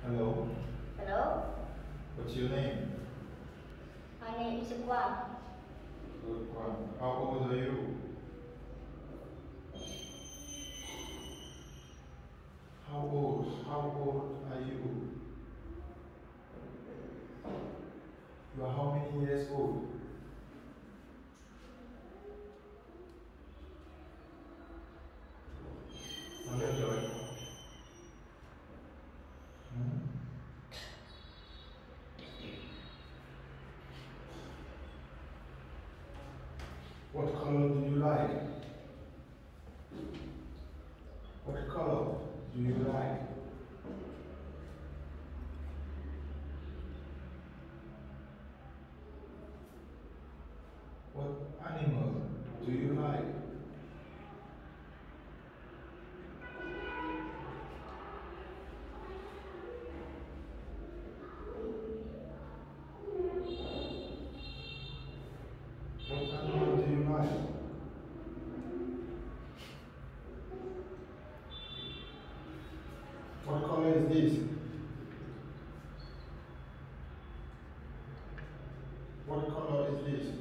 Hello, Hello, what's your name? my name is Guan. Good one. How old are you? How old are you? You are how many years old? Joy. What color do you like? What color do you like? What animal do you like? What animal do you like? What color is this? What color is this?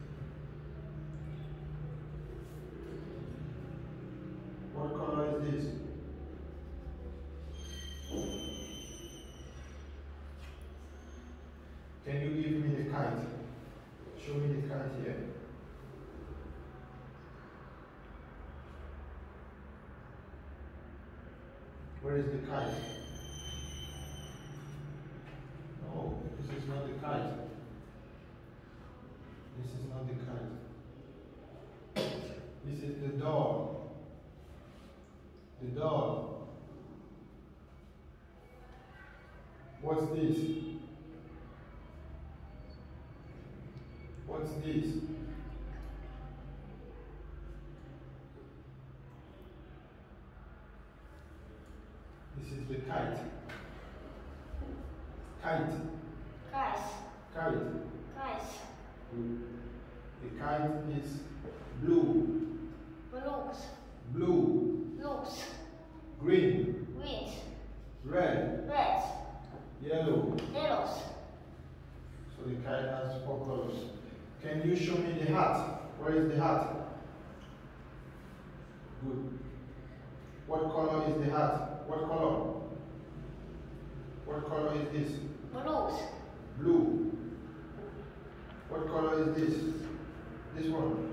What color is this? Can you give me the kite? Show me the kite here. Where is the kite? No, this is not the kite. This is not the kite. This is the dog. The dog. What's this? What's this? This is the kite. Kite. Guys, Kite. guys, The kite is blue. blues, Blue. blues, Green. green, Red. red, Yellow. yellows, So the kite has 4 colors. Can you show me the hat? Where is the hat? Good. What color is the hat? What color? What color is this? blues, Blue. What color is this? This one.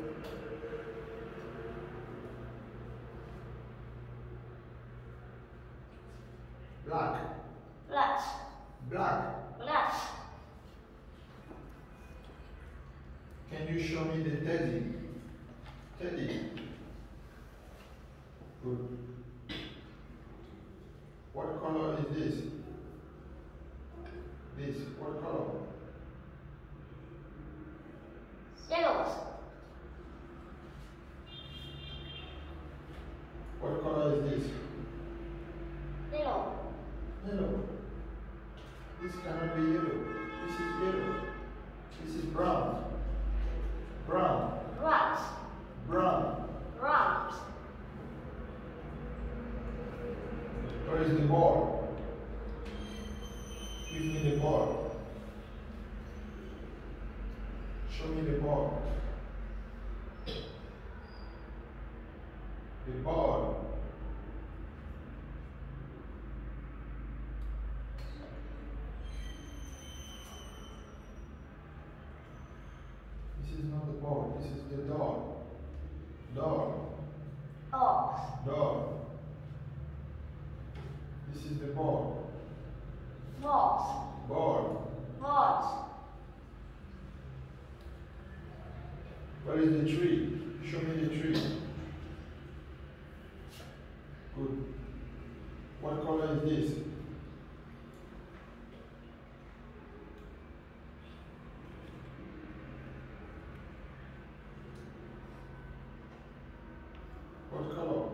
Black. black, Black. black, Can you show me the teddy? Teddy. Good. What color is this? This. What color? yellows, What color is this? yellow, Yellow. This cannot be yellow. This is yellow. This is brown. Brown. rats, Brown. rams, Where is the ball? Give me the ball. Show me the ball. The ball. This is not the ball. This is the dog. Dog. ox, Dog. This is the ball. mouse, Ball. mouse, Where is the tree? Show me the tree. Good. What color is this? What color?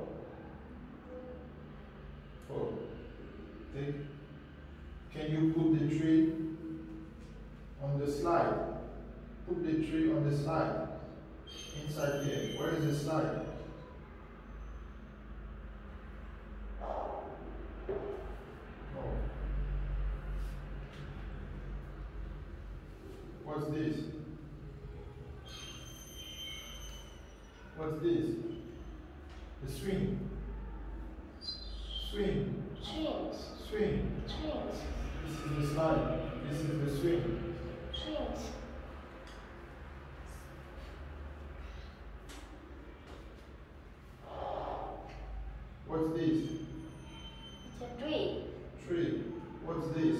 Oh. Take. Can you put the tree on the slide? Put the tree on the slide. Inside here. Where is the slide? No. What's this? What's this? The swing. Swing. Swings. Swing. Swings. This is the slide. This is the swing. Swings. What's this? It's a tree. Tree. What's this?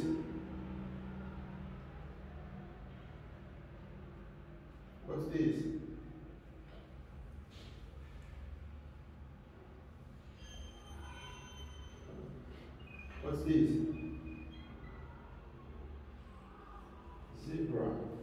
What's this? What's this? Zebra.